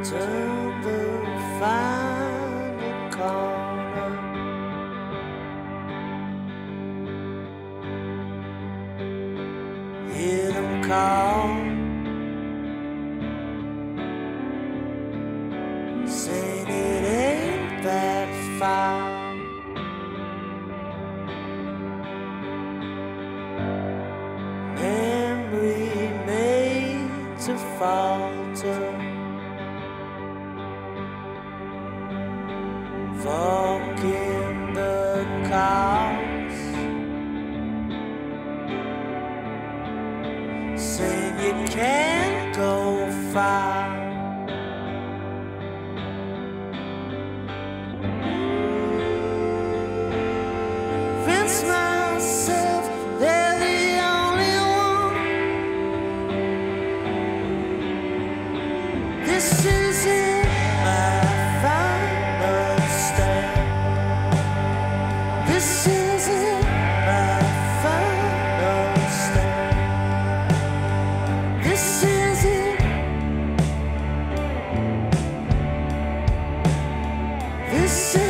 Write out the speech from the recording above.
Turn the final corner. Hear them call, saying it ain't that far. Memory made to falter, walking the cars, saying you can't go far. Convince myself they're the only one. This is it, my final stand. This is it, my final stand. This is it. This is